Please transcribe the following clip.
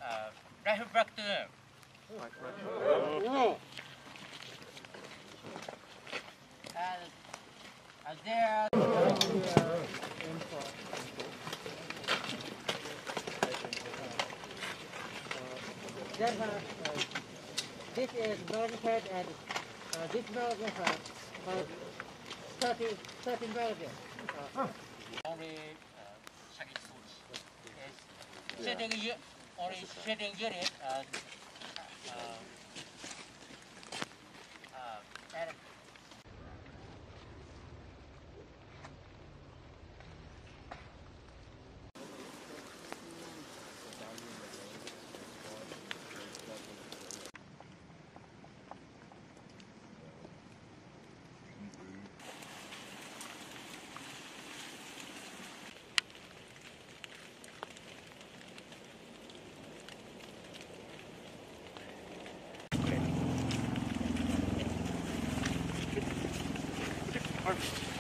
rifle platoon. There. This is mounted and this mountain has 30 mountains. Only shooting unit and Perfect.